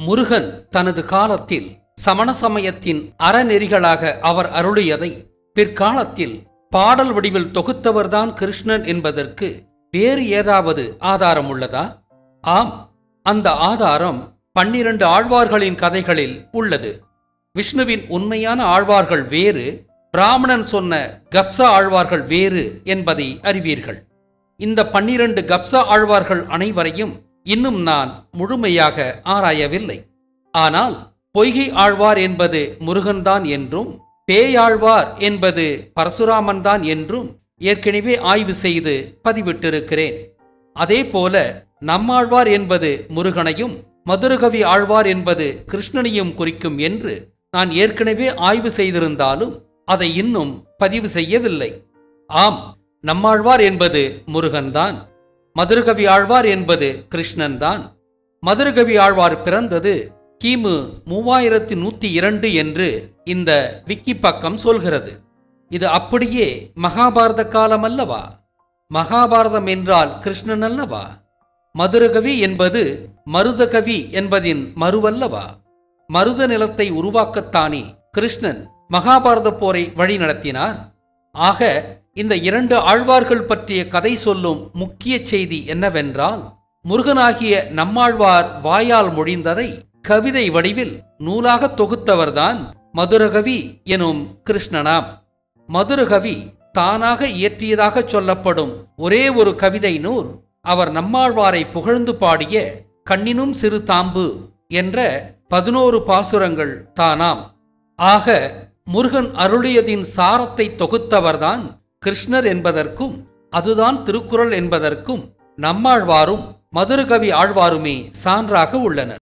முருகன் தனது காலத்தில் சமண சமயத்தின் அறநெறிகளாக அவர் அருளியதை பிற்காலத்தில் பாடல் வடிவில் தொகுத்தவர்தான் கிருஷ்ணன் என்பதற்கு வேறு ஏதாவது ஆதாரம் உள்ளதா? ஆம், அந்த ஆதாரம் 12 ஆழ்வார்களின் கதைகளில் உள்ளது. விஷ்ணுவின் உண்மையான ஆழ்வார்கள் வேறு, பிராமணன் சொன்ன கப்சா ஆழ்வார்கள் வேறு என்பதை அறிவீர்கள். இந்த 12 கப்சா ஆழ்வார்கள் அனைவரையும் இன்னும் நான் முழுமையாக ஆராயவில்லை. ஆனால் பொய்கை ஆழ்வார் என்பது முருகன்தான் என்றும், பேயாழ்வார் என்பது பரசுராமன் தான் என்றும் ஏற்கனவே ஆய்வு செய்து பதிவிட்டிருக்கிறேன். அதேபோல நம்மாழ்வார் என்பது முருகனையும், மதுரகவி ஆழ்வார் என்பது கிருஷ்ணனையும் குறிக்கும் என்று நான் ஏற்கனவே ஆய்வு செய்திருந்தாலும் அதை இன்னும் பதிவு செய்யவில்லை. ஆம், நம்மாழ்வார் என்பது முருகன்தான், மதுரகவி ஆழ்வார் என்பது கிருஷ்ணன்தான். மதுரகவி ஆழ்வார் பிறந்தது கிமு 3102 என்று இந்த விக்கி பக்கம் சொல்கிறது. இது அப்படியே மகாபாரத காலம் அல்லவா? மகாபாரதம் என்றால் கிருஷ்ணன் அல்லவா? மதுரகவி என்பது மருதகவி என்பதின் மறுவல்லவா? மருத நிலத்தை உருவாக்கத்தானே கிருஷ்ணன் மகாபாரத போரை வழி நடத்தினார். ஆக இந்த 2 ஆழ்வார்கள் பற்றிய கதை சொல்லும் முக்கிய செய்தி என்னவென்றால், முருகனாகிய நம்மாழ்வார் வாயால் மொழிந்ததை கவிதை வடிவில் நூலாக தொகுத்தவர்தான் மதுரகவி எனும் கிருஷ்ணனாம். மதுரகவி தானாக இயற்றியதாக சொல்லப்படும் ஒரே ஒரு கவிதை நூல் அவர் நம்மாழ்வாரை புகழ்ந்து பாடிய கண்ணினும் சிறு தாம்பு என்ற 11 பாசுரங்கள் தானாம். ஆக முருகன் அருளியதின் சாரத்தை தொகுத்தவர்தான் கிருஷ்ணர் என்பதற்கும், அதுதான் திருக்குறள் என்பதற்கும் நம்மாழ்வாரும் மதுரகவி ஆழ்வாருமே சான்றாக உள்ளனர்.